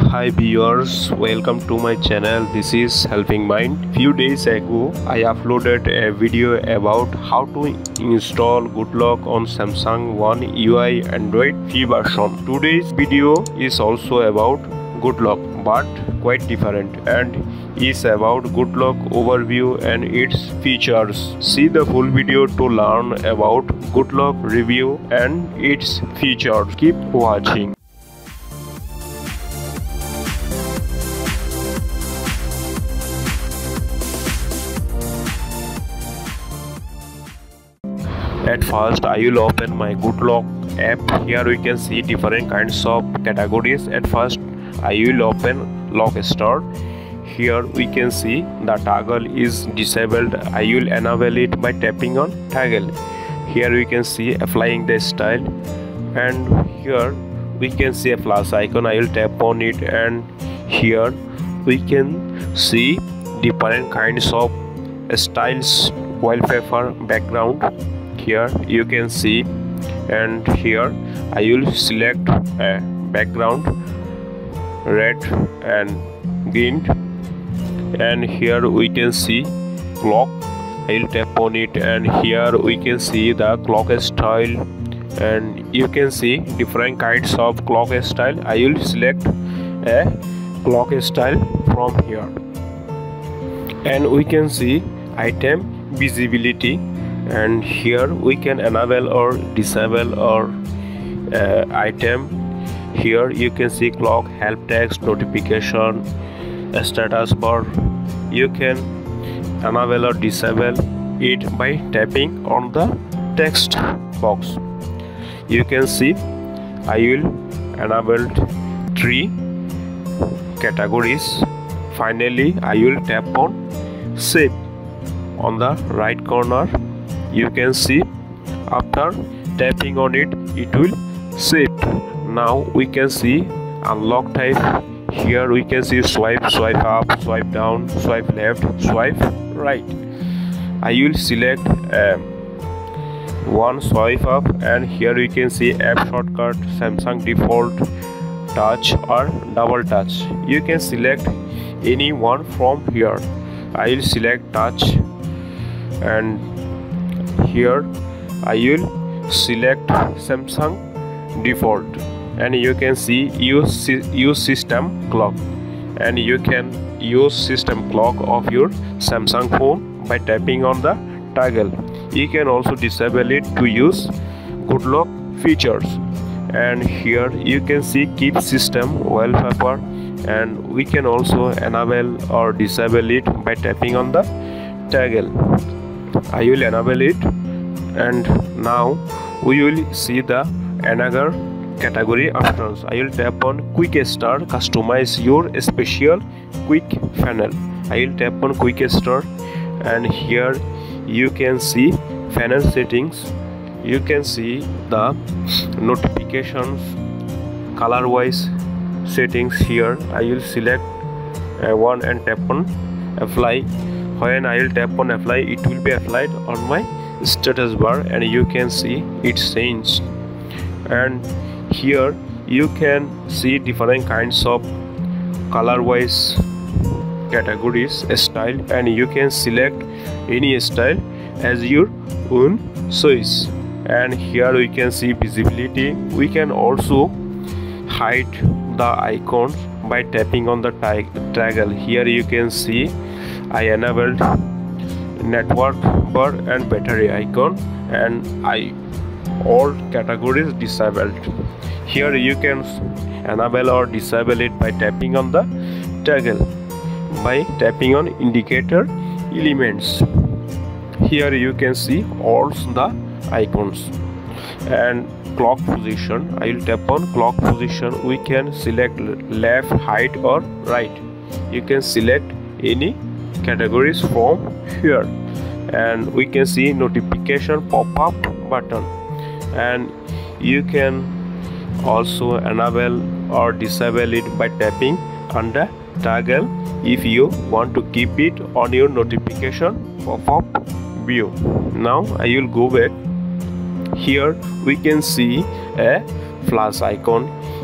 Hi viewers, welcome to my channel. This is Helping Mind. Few days ago I uploaded a video about how to install Good Lock on Samsung One UI Android V version. Today's video is also about Good Lock but quite different and is about Good Lock overview and its features. See the full video to learn about Good Lock review and its features. Keep watching. At first I will open my Good Lock app. Here we can see different kinds of categories. At first I will open lockstar. Here we can see the toggle is disabled. I will enable it by tapping on toggle. Here we can see applying the style, and here we can see a plus icon. I will tap on it, and here we can see different kinds of styles, wallpaper, background. Here you can see, and here I will select a background red and green, and here we can see clock. I will tap on it, and here we can see the clock style, and you can see different kinds of clock style. I will select a clock style from here, and we can see item visibility, and here we can enable or disable our item. Here you can see clock, help text, notification, status bar. You can enable or disable it by tapping on the text box. You can see I will enable 3 categories. Finally I will tap on save on the right corner. You can see after tapping on it, it will save. Now we can see unlock type. Here we can see swipe up, swipe down, swipe left, swipe right. I will select one swipe up, and here we can see app shortcut, Samsung default, touch or double touch. You can select any one from here. I will select touch, and here I will select Samsung default, and you can see use system clock, and you can use system clock of your Samsung phone by tapping on the toggle. You can also disable it to use Good Lock features, and here you can see keep system wallpaper, and we can also enable or disable it by tapping on the toggle. I will enable it, and now we will see the another category options. I will tap on quickstar, customize your special quick funnel. I will tap on quickstar, and here you can see funnel settings. You can see the notifications, color wise settings. Here I will select one and tap on apply. When I will tap on apply, it will be applied on my status bar, and you can see it changed. And here you can see different kinds of color wise categories, style, and you can select any style as your own choice. And here we can see visibility. We can also hide the icons by tapping on the toggle. Here you can see I enabled network bar and battery icon, and all categories disabled. Here you can enable or disable it by tapping on the toggle, by tapping on indicator elements. Here you can see all the icons. And clock position, I will tap on clock position. We can select left, right or right. You can select any categories from here, and we can see notification pop-up button, and you can also enable or disable it by tapping on the toggle if you want to keep it on your notification pop-up view. Now I will go back. Here we can see a plus icon.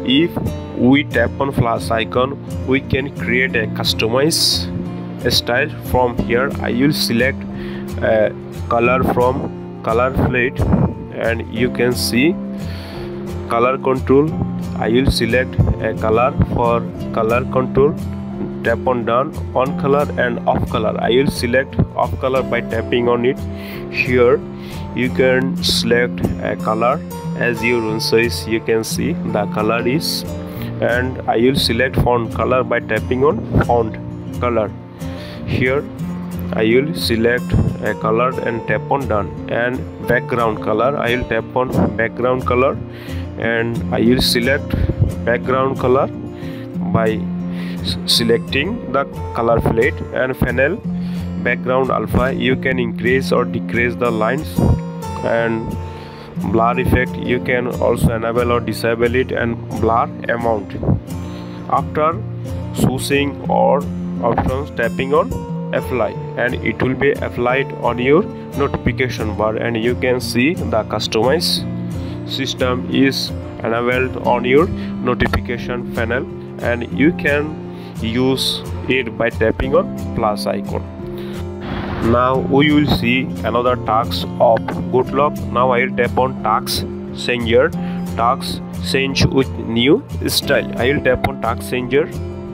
If we tap on plus icon, we can create a customized style. From here I will select a color from color palette, and you can see color control. I will select a color for color control. Tap on done on color and off color. I will select off color by tapping on it. Here you can select a color as your own choice. You can see the color is, and I will select font color by tapping on font color. Here I will select a color and tap on done. And background color, I will tap on background color, and I will select background color by selecting the color palette. And panel background alpha, you can increase or decrease the lines. And blur effect, you can also enable or disable it. And blur amount, after choosing or options, tapping on apply, and it will be applied on your notification bar. And you can see the customized system is enabled on your notification panel, and you can use it by tapping on plus icon. Now we will see another task of good luck. Now I will tap on task changer, task change with new style. I will tap on task changer.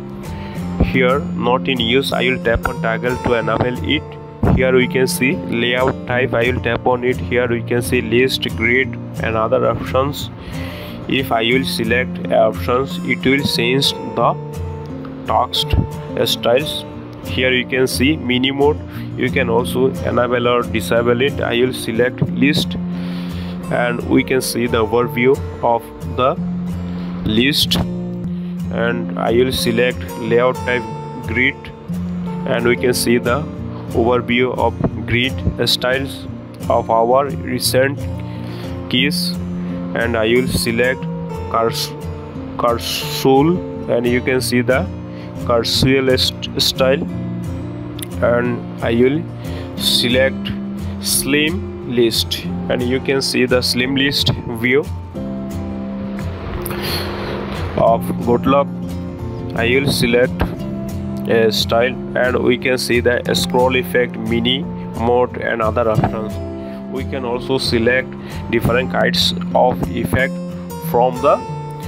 Here not in use, I will tap on toggle to enable it. Here we can see layout type, I will tap on it. Here we can see list, grid and other options. If I will select options, it will change the text styles. Here you can see mini mode, you can also enable or disable it. I will select list, and we can see the overview of the list. And I will select layout type grid, and we can see the overview of grid styles of our recent keys. And I will select cursor, and you can see the cursor style. And I will select slim list, and you can see the slim list view of good luck. I will select a style, and we can see the scroll effect, mini mode and other options. We can also select different kinds of effect from the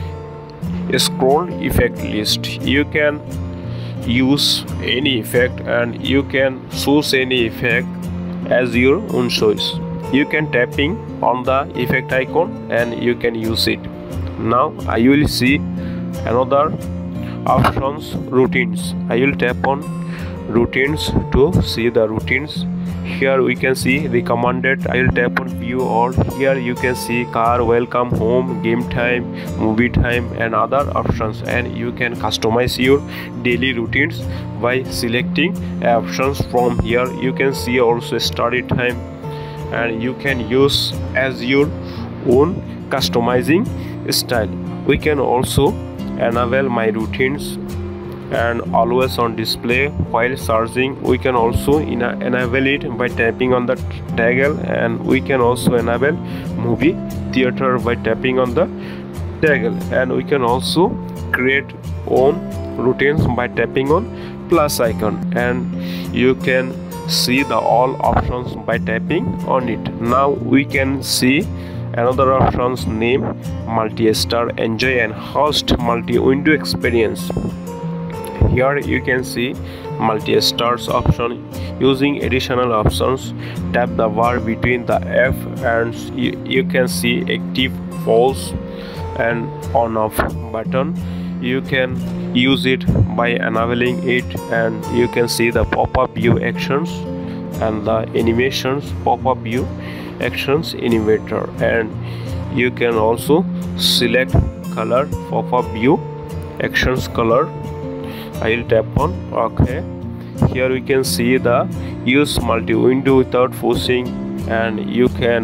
scroll effect list. You can use any effect, and you can choose any effect as your own choice. You can tapping on the effect icon and you can use it. Now I will see another options, routines. I will tap on routines to see the routines. Here we can see recommended. I will tap on view all. Here you can see car, welcome, home, game time, movie time and other options. And you can customize your daily routines by selecting options from here. You can see also study time, and you can use as your own customizing style. We can also enable my routines and always on display while searching. We can also enable it by tapping on the toggle, and we can also enable movie theater by tapping on the toggle. And we can also create own routines by tapping on plus icon, and you can see the all options by tapping on it. Now we can see another options, name Multistar, enjoy and host multi-window experience. Here you can see Multistar's option. Using additional options, tap the bar between the F and you can see active, false and on off button. You can use it by enabling it, and you can see the pop-up view actions and the animations pop-up view actions animator. And you can also select color pop-up view actions color. I will tap on OK. Here we can see the use multi-window without pushing, and you can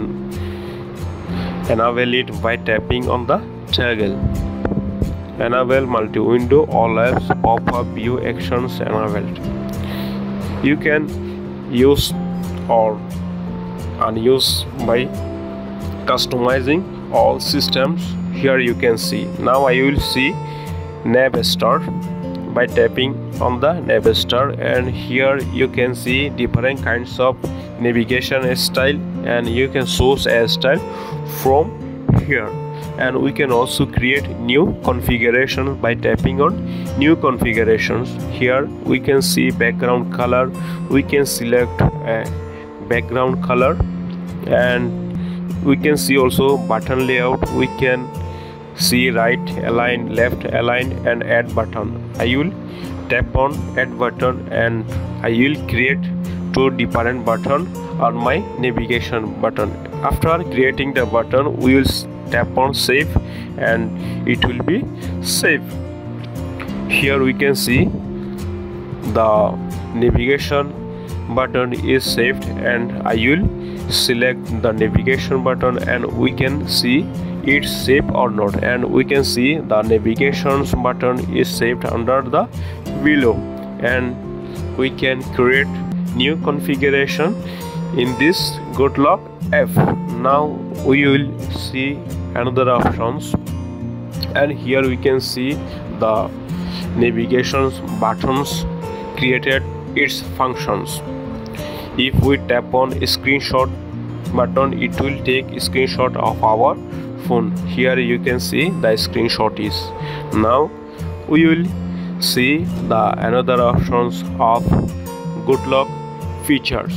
enable it by tapping on the toggle. Enable multi-window, all apps, pop-up view actions enabled. You can use or unuse by customizing all systems. here you can see. Now I will see navstar by tapping on the navstar, and here you can see different kinds of navigation style, and you can source a style from here. And we can also create new configurations by tapping on new configurations. Here we can see background color. We can select a background color, and we can see also button layout. We can see right align, left align, and add button. I will tap on add button, and I will create two different button on my navigation button. After creating the button, we will tap on save, and it will be saved. Here we can see the navigation button is saved, and I will select the navigation button, and we can see it's saved or not. And we can see the navigation button is saved under the below, and we can create new configuration in this Good Lock app. Now we will see another options, and here we can see the navigation buttons created its functions. If we tap on screenshot button, it will take screenshot of our phone. Here you can see the screenshot is. Now we will see the another options of Good Lock features.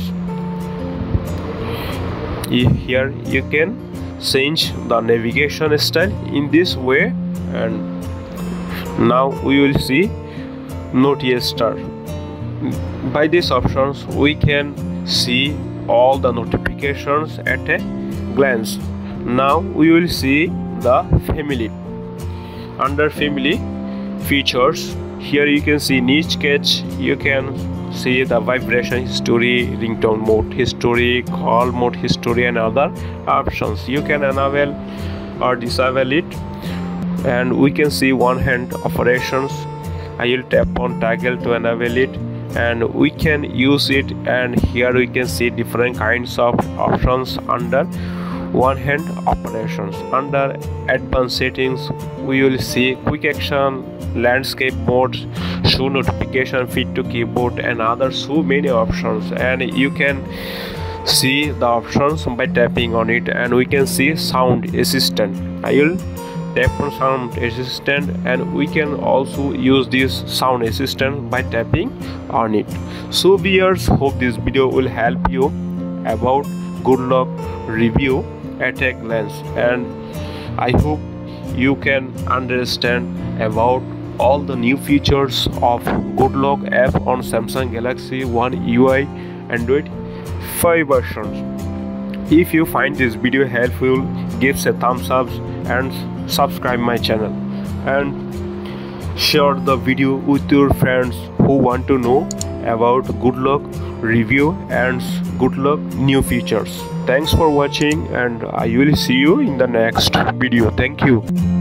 Here you can change the navigation style in this way, and now we will see notistar. By these options we can see all the notifications at a glance. Now we will see the family. Under family features, here you can see niche catch. You can see the vibration history, ringtone mode history, call mode history, and other options. You can enable or disable it, and we can see one hand operations. I will tap on toggle to enable it, and we can use it. And here we can see different kinds of options under one hand operations. Under advanced settings, we will see quick action, landscape modes, show notification, fit to keyboard, and other so many options. And you can see the options by tapping on it. And we can see sound assistant. I will tap on sound assistant, and we can also use this sound assistant by tapping on it. So viewers, hope this video will help you about Good Lock review at a glance, and I hope you can understand about all the new features of Good Lock app on Samsung Galaxy One UI Android 5 versions. If you find this video helpful, give a thumbs up and subscribe my channel, and share the video with your friends who want to know about Good Lock review and Good Lock new features. Thanks for watching, and I will see you in the next video. Thank you.